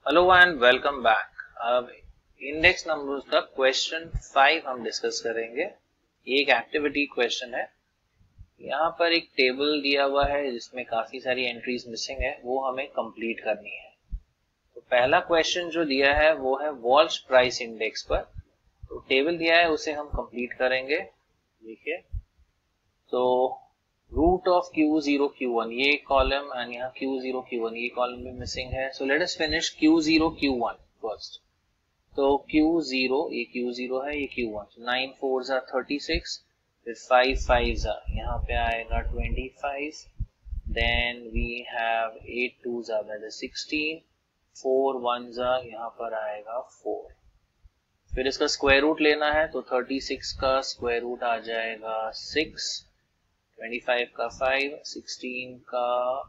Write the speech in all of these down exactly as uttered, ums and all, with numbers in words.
Hello and welcome back. अब index numbers का question five हम डिस्कस करेंगे। ये एक एक्टिविटी क्वेश्चन है। यहाँ पर एक टेबल दिया हुआ है जिसमें काफी सारी एंट्रीज मिसिंग है, वो हमें कंप्लीट करनी है। तो पहला क्वेश्चन जो दिया है वो है वॉल्श प्राइस इंडेक्स पर। तो टेबल दिया है उसे हम कंप्लीट करेंगे। देखिए, तो root of Q zero Q one ये कॉलम एंड यहाँ क्यू जीरो क्यू वन ये कॉलम भी मिसिंग है। So let us finish Q zero Q one first. तो क्यू जीरो ये क्यू जीरो है, ये क्यू वन। नाइन फोर जा थर्टी सिक्स, फिर फाइव फाइव जा यहाँ पे आएगा twenty five, then we have eight two जा that is sixteen, four one जा यहाँ पर आएगा फोर। फिर इसका स्क्वायर रूट लेना है तो थर्टी सिक्स का स्क्वायर रूट आ जाएगा सिक्स, ट्वेंटी फाइव का फाइव, सिक्सटीन का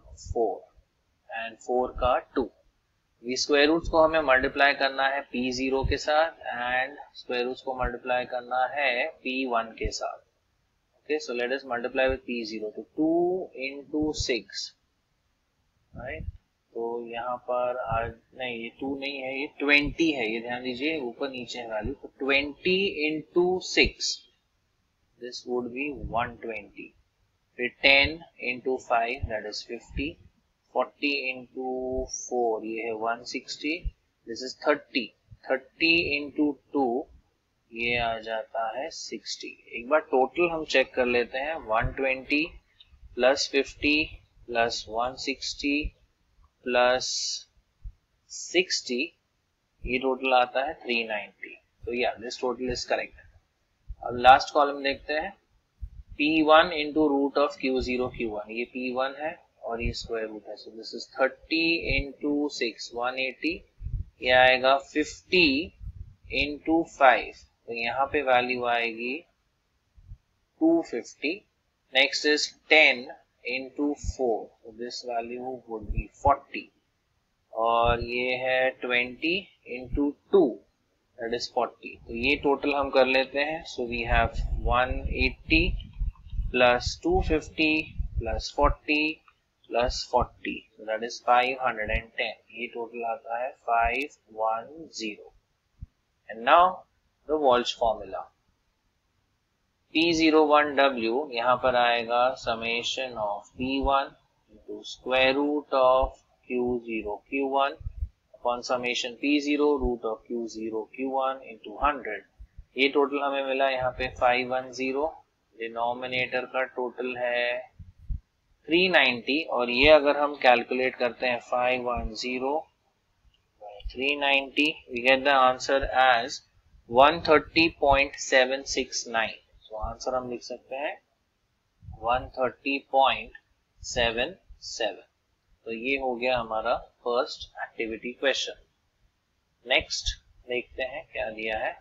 फोर एंड फोर का टू। ये स्क्वायर रूट्स को हमें मल्टीप्लाई करना है पी जीरो के साथ एंड स्क्वायर रूट्स को मल्टीप्लाई करना है पी वन के साथ। Okay, so let us multiply with P zero. तो टू इंटू सिक्स, राइट। तो यहाँ पर आज नहीं, ये टू नहीं है, ये ट्वेंटी है, ये ध्यान दीजिए, ऊपर नीचे है वैल्यू। तो twenty into six, this would be one twenty. फिर ten into five that is fifty, forty into four ये है one sixty, this is thirty, thirty into two ये आ जाता है सिक्सटी। एक बार टोटल हम चेक कर लेते हैं। One twenty plus fifty plus one sixty plus sixty, ये टोटल आता है थ्री नाइंटी। तो yeah this total is correct. अब लास्ट कॉलम देखते हैं। P one into root of Q zero Q one, ये पी वन है और ये स्क्वायर रूट है। So this is thirty into six, one eighty, ये आएगा फिफ्टी इंटू फाइव, तो यहाँ पे वैल्यू आएगी two fifty. Next is ten into four, so this value would be forty. और ये है twenty into two that is forty. तो ये टोटल हम कर लेते हैं। So we have one eighty plus two fifty plus forty plus forty, so that is five hundred ten. ये टोटल आता है five hundred. And now the Walsh formula. P zero one W यहाँ पर आएगा summation of P one into square root of Q zero Q one upon summation P zero root of Q zero Q one into one hundred. ये total हमें मिला यहाँ पे five hundred, denominator का total है थ्री नाइंटी, और ये अगर हम कैलकुलेट करते हैं five hundred three ninety, we get the answer as one thirty point seven six nine. So answer हम लिख सकते हैं one thirty point seven seven. तो ये हो गया हमारा फर्स्ट एक्टिविटी क्वेश्चन। नेक्स्ट देखते हैं क्या दिया है।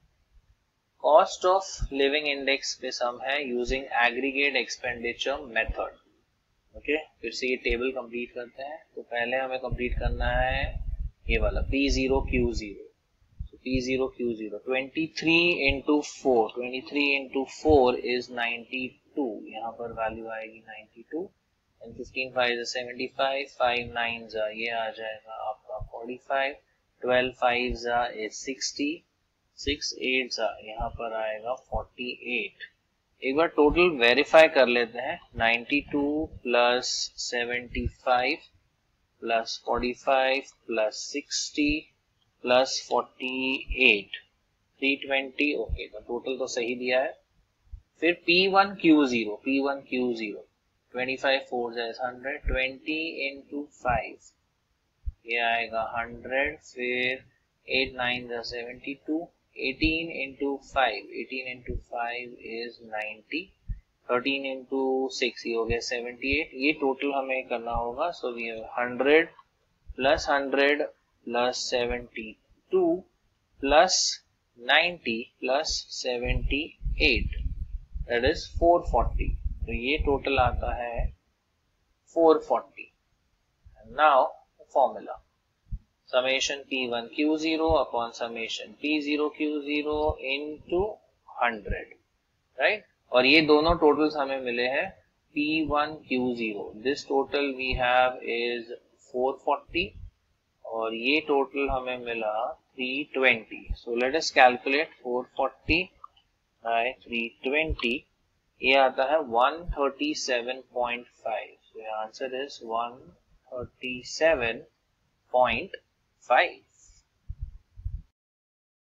कॉस्ट ऑफ लिविंग इंडेक्स पे सम है using aggregate expenditure method. Okay, फिर से ये टेबल कंप्लीट करते हैं। तो पहले हमें कंप्लीट करना है ये वाला P zero Q zero. P zero Q zero twenty three into four, twenty three into four is ninety two, यहाँ पर वैल्यू आएगी ninety two. And fifteen five seventy five, five nine जा ये आ जाएगा आपका फोर्टी फाइव, ट्वेल्व फाइव जा is sixty, six eight जा यहाँ पर आएगा फोर्टी एट। एक बार टोटल वेरीफाई कर लेते हैं। Ninety two plus seventy five plus forty five plus sixty plus forty eight, three twenty. Okay, तो टोटल तो सही दिया है। फिर P one Q zero, P one Q zero twenty five four जा हंड्रेड, ट्वेंटी इंटू फाइव ये आएगा hundred, फिर एट नाइन जा seventy two, eighteen into five, eighteen into five is ninety, thirteen into six ये हो गया seventy eight. ये total हमें करना होगा। So we have hundred plus hundred plus seventy two plus ninety plus seventy eight, that is four forty. तो ये total आता है four forty. Now formula summation P one Q zero upon summation P zero Q zero into one hundred, right? और ये दोनों totals हमें मिले हैं P one Q zero. This total we have is four forty और ये total हमें मिला three twenty. So let us calculate four forty by three twenty. ये आता है one thirty seven point five. So answer is one thirty seven point five.